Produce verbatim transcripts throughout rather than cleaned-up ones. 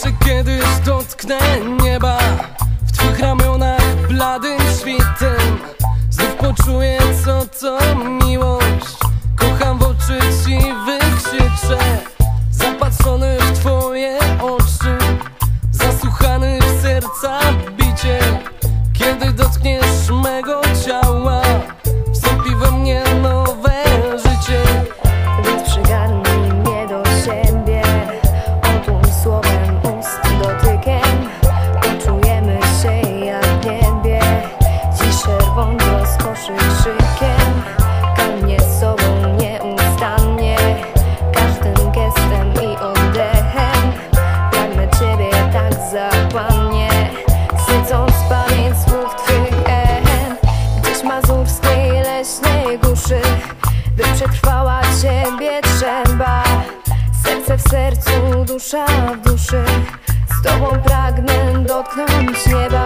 Jeszcze kiedyś dotknę nieba w twych ramionach bladym świtem. Znów poczuję, co to miłość. Kocham w oczy ci wykrzyczę, zapatrzony w twoje oczy, zasłuchany w serca bicie. Kiedy dotkniesz mego ciała, wstąpi we mnie nowe życie. Więc przygarnij mnie do siebie, otulj słowem ust dotykiem. Poczujemy się jak w niebie, ciszę rwą w rozkoszy krzykiem. Karm mnie sobą nieustannie, każdym gestem i oddechem. Pragnę ciebie tak zapłanie, sycąc pamięć słów twych echem. Gdzieś mazurskiej leśnej głuszy, by przetrwała ciebie trzeba. Serce w sercu, dusza w duszy, z tobą pragnę dotknąć nieba.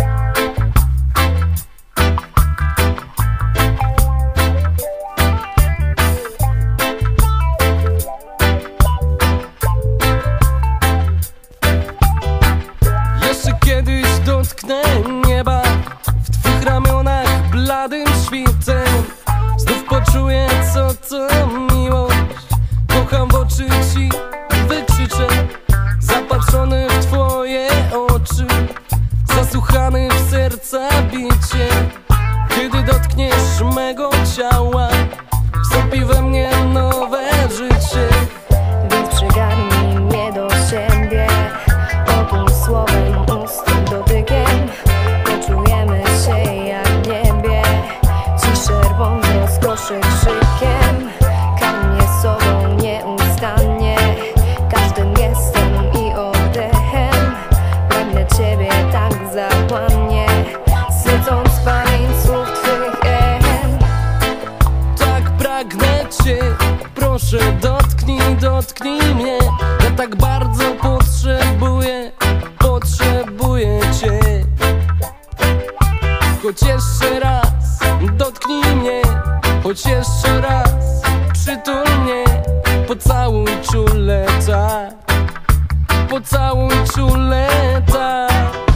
Jeszcze kiedyś dotknę nieba w twych ramionach bladym świtem. Znów poczuję, co to miłość. Kocham w oczy ci wykrzyczę, zapatrzony w twoje oczy, zasłuchany w serca bicie. Kiedy dotkniesz mego ciała, wstąpi we mnie nowe życie. Więc przygarnij mnie do siebie, otulj słowem ust dotykiem. Poczujemy się jak w niebie, ciszę rwą w rozkoszy krzykiem. Karm mnie sobą nieustannie, każdym gestem i oddechem. Pragnę ciebie tak zapłanie, sycąc pamięć słów twych echem. Tak pragnę cię, proszę dotknij, dotknij mnie. Ja tak bardzo potrzebuję, potrzebuję cię. Choć jeszcze raz dotknij mnie, choć jeszcze raz przytul mnie. Pocałuj czule tak, pocałuj czule tak.